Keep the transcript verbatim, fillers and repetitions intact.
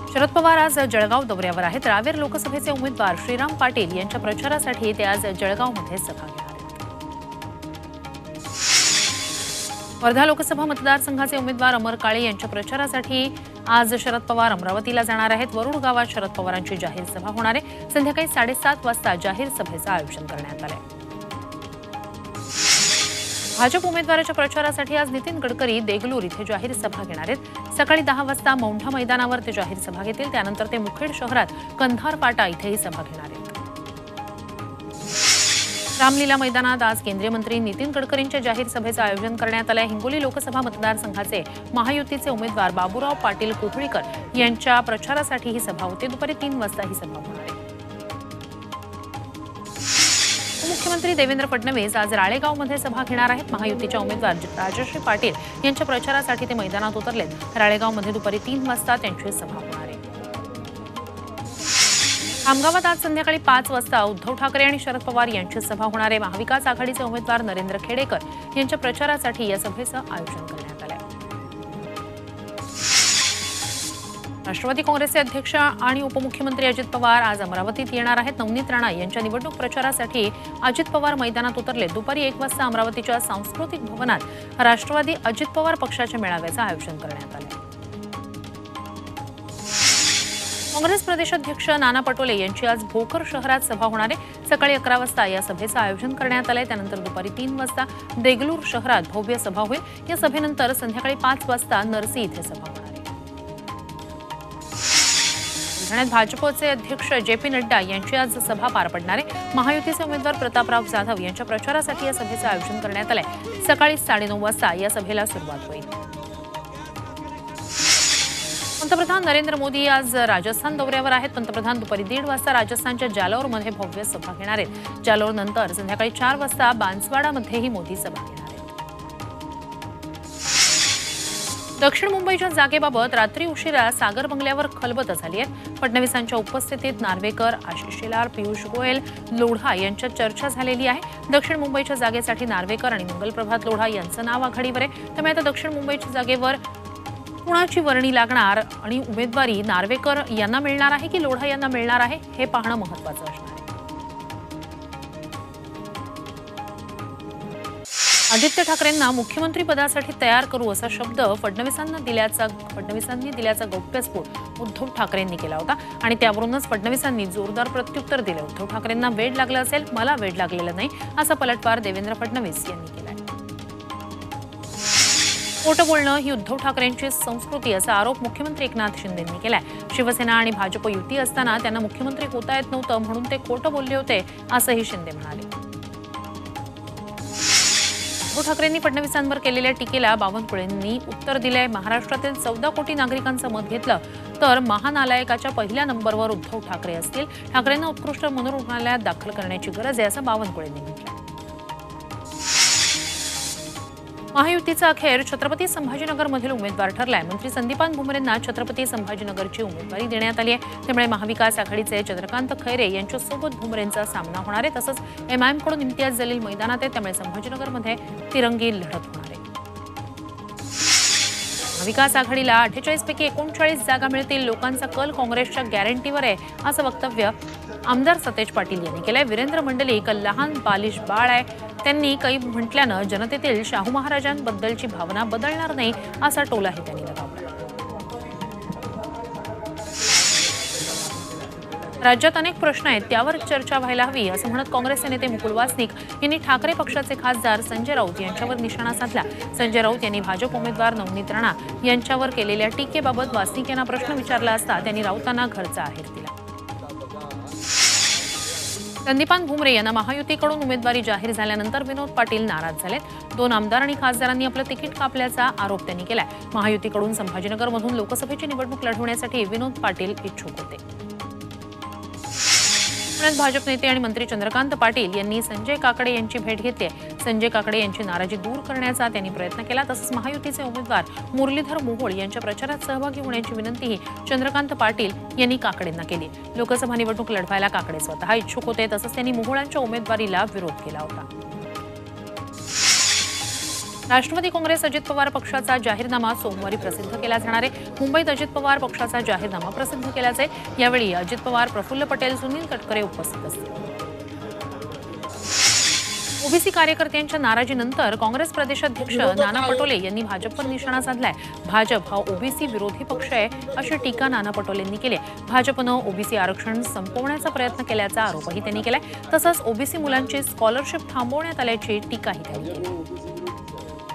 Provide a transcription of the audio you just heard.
शरद पवार आज जळगाव दौऱ्यावर आहेत। रावेर लोकसभेचे उमेदवार श्रीराम पाटील यांच्या प्रचारासाठी ते आज जळगावमध्ये सभा घेणार आहेत। वर्धा लोकसभा मतदारसंघाचे उमेदवार अमर काळे यांच्या प्रचारासाठी आज शरद पवार अमरावतीला जाणार आहेत। वरुड गावात शरद पवारांची जाहीर सभा होणार आहे। संध्याकाळी साडेसात वाजता जाहीर सभेचं आयोजन करण्यात आलं आहे। भाजप उमेदवाराच्या प्रचारासाठी आज नितीन गडकरी देगलूर इथे जाहीर सभा घेणार आहेत। सकाळी दहा वाजता मौंढा मैदानावर ते जाहीर सभा घेतील। त्यानंतर ते मुखेड शहरात कंधार पाटा इथेही सभा घेणार आहेत। रामलीला मैदानात आज केंद्रीय मंत्री नितीन गडकरींच्या जाहीर सभेचं आयोजन करण्यात आलं आहे। हिंगोली लोकसभा मतदारसंघाचे महायुतीचे उमेदवार बाबूराव पाटील कोहळीकर यांच्या प्रचारासाठी ही सभा होते। दुपारी तीन वाजता ही सभा होणार आहे। मुख्यमंत्री देवेंद्र फडणवीस आज राळेगावमध्ये सभा घेणार आहेत। महायुतीच्या उमेदवार राजश्री पाटील यांच्या प्रचारासाठी ते मैदानात उतरलेत। राळेगावमध्ये दुपारी तीन वाजता त्यांची सभा होणार आहे। खामगावात आज संध्याकाळी पाच वाजता उद्धव ठाकरे आणि शरद पवार यांची सभा होणार आहे। महाविकास आघाडीचे उमेदवार नरेंद्र खेडेकर यांच्या प्रचारासाठी या सभेचं आयोजन करण्यात आलं आहे। राष्ट्रवादी काँग्रेसचे अध्यक्ष आणि उपमुख्यमंत्री अजित पवार आज अमरावतीत येणार आहेत। नवनीत राणा यांच्या निवडणूक प्रचारासाठी अजित पवार मैदानात उतरले। दुपारी एक वाजता अमरावतीच्या सांस्कृतिक भवनात राष्ट्रवादी अजित पवार पक्षाच्या मेळाव्याचं आयोजन करण्यात आलं आहे। काँग्रेस प्रदेशाध्यक्ष नाना पटोले यांची आज भोकर शहरात सभा होणार आहे। सकाळी अकरा वाजता या सभेचं आयोजन करण्यात आलंय। त्यानंतर दुपारी तीन वाजता देगलूर शहरात भव्य सभा होईल। या सभेनंतर संध्याकाळी पाच वाजता नरसी इथे सभा होणार आहे। ठाण्यात भाजपचे अध्यक्ष जे पी नड्डा यांची आज सभा पार पडणार आहे। महायुतीचे उमेदवार प्रतापराव जाधव यांच्या प्रचारासाठी या सभेचं आयोजन करण्यात आलंय। सकाळी साडेनऊ वाजता या सभेला सुरुवात होईल। पंतप्रधान नरेंद्र मोदी आज राजस्थान दौऱ्यावर आहेत। पंतप्रधान दुपारी दीड वाजता राजस्थानच्या जालौरमध्ये भव्य सभा घेणार आहेत। जालौर नंतर संध्याकाळी चार वाजता बांसवाडामध्येही मोदी सभा घेणार आहेत। दक्षिण मुंबईच्या जागेबाबत रात्री उशिरा सागर बंगल्यावर खलबत झाली आहे। फडणवीसांच्या उपस्थितीत नार्वेकर, आशिष शेलार, पियुष गोयल, लोढा यांच्यात चर्चा झालेली आहे। दक्षिण मुंबईच्या जागेसाठी नार्वेकर आणि मंगलप्रभात लोढा यांचं नाव आघाडीवर आहे। त्यामुळे आता दक्षिण मुंबईच्या जागेवर कुणाची वर्णी लागणार आणि उमेदवारी नार्वेकर यांना मिळणार आहे की लोढा यांना मिळणार आहे हे पाहणं महत्त्वाचं असणार आहे। आदित्य ठाकरेंना मुख्यमंत्री पदासाठी तयार करू असा शब्द फडणवीसांना दिल्याचा फडणवीसांनी दिल्याचा गौप्यस्फोट उद्धव ठाकरेंनी केला होता आणि त्यावरूनच फडणवीसांनी जोरदार प्रत्युत्तर दिले। उद्धव ठाकरेंना वेड लागलं असेल, मला वेड लागलेलं नाही असा पलटवार देवेंद्र फडणवीस यांनी केलाय। खोटं बोलणं ही उद्धव ठाकरेंची संस्कृती असा आरोप मुख्यमंत्री एकनाथ शिंदेंनी केलाय। शिवसेना आणि भाजप युती असताना त्यांना मुख्यमंत्री होता येत नव्हतं म्हणून ते खोटं बोलले होते असंही शिंदे म्हणाले। उद्धव ठाकरेंनी फडणवीसांवर केलेल्या टीकेला बावनकुळेंनी उत्तर दिलंय। महाराष्ट्रातील चौदा कोटी नागरिकांचं मत घेतलं तर महानालायकाच्या पहिल्या नंबरवर उद्धव ठाकरे असतील। ठाकरेंना उत्कृष्ट मनोरुग्णालयात दाखल करण्याची गरज आहे असं बावनकुळेंनी म्हटलं। महायुतीचा अखेर छत्रपती संभाजीनगरमधील उमेदवार ठरलाय। मंत्री संदीपान भुमरेंना छत्रपती संभाजीनगरची उमेदवारी देण्यात आली आहे। त्यामुळे महाविकास आघाडीचे चंद्रकांत खैरे यांच्यासोबत भुमरेंचा सामना होणार आहे। तसंच एमआयएम कडून इम्तियाज जलील मैदानात आहे। त्यामुळे संभाजीनगरमध्ये तिरंगी लढत होणार आहे। महाविकास आघाडीला अठ्ठेचाळीस पैकी एकोणचाळीस जागा मिळतील। लोकांचा कल काँग्रेसच्या गॅरंटीवर आहे असं वक्तव्य आमदार सतेज पाटील यांनी केलंय। वीरेंद्र मंडलिक लहान बालिश बाळ आहे, त्यांनी काही म्हटल्यानं जनतेतील शाहू महाराजांबद्दलची भावना बदलणार नाही असा टोलाही त्यांनी लगावला। राज्यात अनेक प्रश्न आहेत, त्यावर चर्चा व्हायला हवी असं म्हणत काँग्रेसचे नेते मुकुल वासनिक यांनी ठाकरे पक्षाचे खासदार संजय राऊत यांच्यावर निशाणा साधला। संजय राऊत यांनी भाजप उमेदवार नवनीत राणा यांच्यावर केलेल्या टीकेबाबत वासनिक यांना प्रश्न विचारला असता त्यांनी राऊतांना घरचा आहेर दिला। संदीपान भुमरे यांना महायुतीकडून उमेदवारी जाहीर झाल्यानंतर विनोद पाटील नाराज झालेत। दोन आमदार आणि खासदारांनी आपलं तिकीट कापल्याचा आरोप त्यांनी केलाय। महायुतीकडून संभाजीनगरमधून लोकसभेची निवडणूक लढवण्यासाठी विनोद पाटील इच्छुक होते। पुण्यात भाजप नेते आणि मंत्री चंद्रकांत पाटील यांनी संजय काकडे यांची भेट घेतली आहे। संजय काकडे यांची नाराजी दूर करण्याचा त्यांनी प्रयत्न केला। तसंच महायुतीचे उमेदवार मुरलीधर मोहोळ यांच्या प्रचारात सहभागी होण्याची विनंतीही चंद्रकांत पाटील यांनी काकडेंना केली। लोकसभा निवडणूक लढवायला काकडे स्वतः इच्छुक होते। तसंच त्यांनी मोहोळांच्या उमेदवारीला विरोध केला होता। राष्ट्रवादी काँग्रेस अजित पवार पक्षाचा जाहीरनामा सोमवारी प्रसिद्ध केला जाणार आहे। मुंबईत अजित पवार पक्षाचा जाहीरनामा प्रसिद्ध केला जाईल। यावेळी अजित पवार, प्रफुल्ल पटेल, सुनील तटकरे उपस्थित असतील। ओबीसी कार्यकर्त्यांच्या नाराजीनंतर काँग्रेस प्रदेशाध्यक्ष नाना पटोले यांनी भाजपवर निशाणा साधलाय। भाजप हा ओबीसी विरोधी पक्ष आहे अशी टीका नाना पटोलेंनी केली। भाजपनं ओबीसी आरक्षण संपवण्याचा प्रयत्न केल्याचा आरोपही त्यांनी केलाय। तसंच ओबीसी मुलांची स्कॉलरशिप थांबवण्यात आल्याची टीकाही त्यांनी केली।